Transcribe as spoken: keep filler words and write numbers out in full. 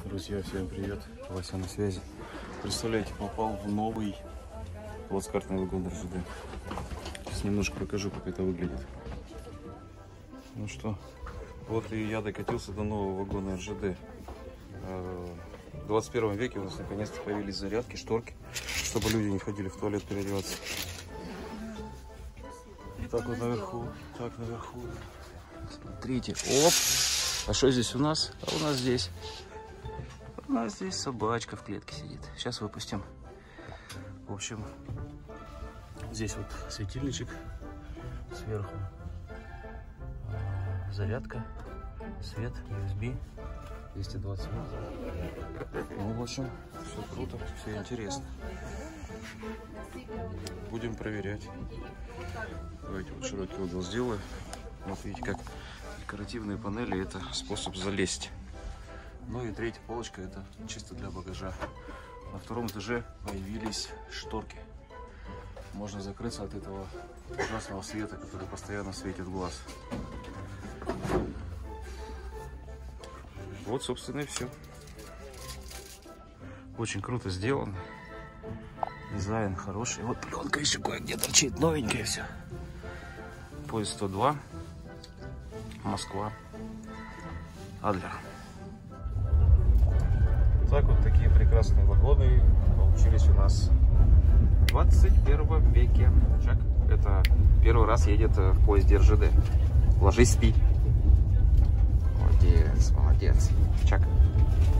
Друзья, всем привет! Вася на связи. Представляете, попал в новый плацкартный вагон эр жэ дэ. Сейчас немножко покажу, как это выглядит. Ну что, вот и я докатился до нового вагона эр жэ дэ. В двадцать первом веке у нас наконец-то появились зарядки, шторки, чтобы люди не ходили в туалет переодеваться. Так вот наверху, так наверху. Смотрите, оп! А что здесь у нас? А у нас здесь, у нас здесь собачка в клетке сидит. Сейчас выпустим. В общем, здесь вот светильничек сверху, зарядка, свет, ю эс би, двести двадцать вольт. Ну, в общем, все круто, все интересно. Будем проверять. Давайте вот широкий угол сделаю. Вот видите, как декоративные панели — это способ залезть. Ну и третья полочка — это чисто для багажа. На втором этаже появились шторки. Можно закрыться от этого ужасного света, который постоянно светит в глаз. Вот, собственно, и все. Очень круто сделано. Дизайн хороший. Вот пленка еще кое-где торчит, новенькая все. Поезд сто два. Москва. Адлер. Так вот такие прекрасные вагоны получились у нас в двадцать первом веке. Чак, это первый раз едет в поезде эр жэ дэ. Ложись, спи. Молодец, молодец. Чак.